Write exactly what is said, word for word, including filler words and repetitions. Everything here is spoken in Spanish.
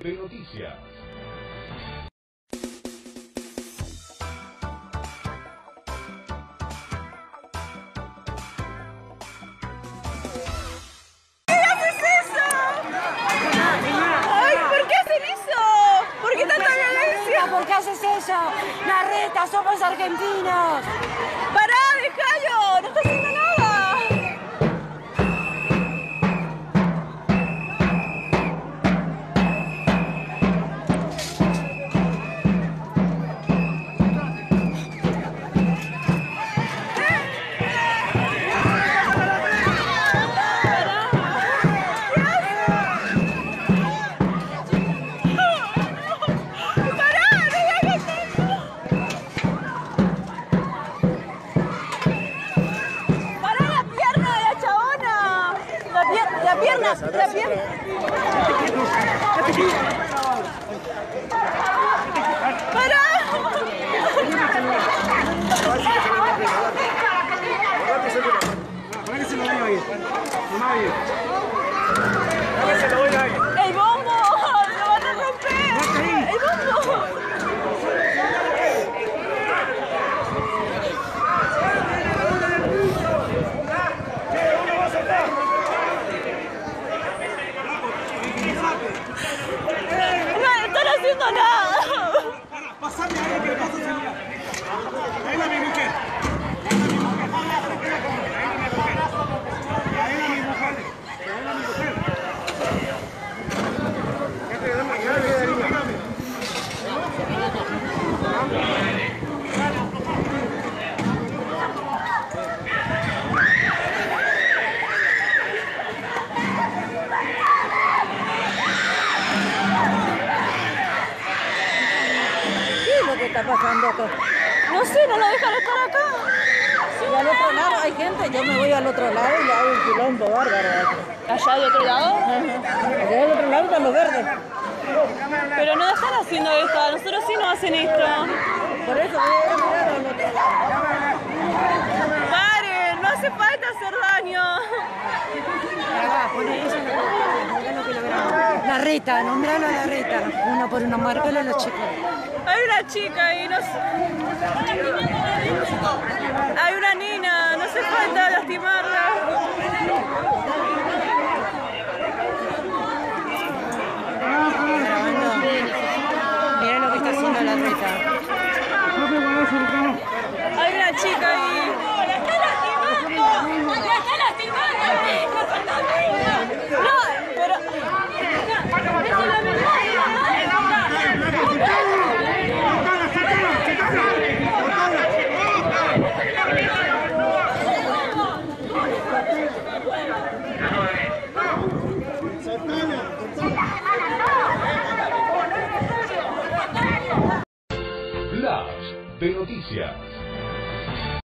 de Noticias. ¿Por qué haces eso? Larreta, somos argentinos. ¡Pará, dejalo! ¡No está haciendo nada! La pierna, la pierna. ¡Para! Para que se lo vaya a ir. Mamá, bien. Para que se lo vaya a ir. ¡El bombo! ¡Lo van a romper! ¡El bombo! No están haciendo nada. Pasame ahí que le paso señal. Ahí la mi mujer. Ahí la mi mujer. Ahí la mi mujer. ¿Qué te da la llave, dígame? ¿Qué está pasando acá? No sé, no lo dejan estar acá. Y al otro lado hay gente, yo me voy al otro lado y le hago un quilombo bárbaro. ¿Allá de otro llado? Allá del otro lado están los verdes. Pero no están haciendo esto, a nosotros sí nos hacen esto. Por eso voy a ir a mirar al otro lado. ¡Paren! No hace falta hacer daño. La Rita, nombralo a la Rita. Uno por uno, márcale a los chicos. Hay una chica y no sé. Hay una nena, no hace falta lastimarla. Mira lo que está haciendo la Rita. Hay una chica ahí. ¡La está lastimando! ¡La está lastimando! No, pero... Flash de Noticias.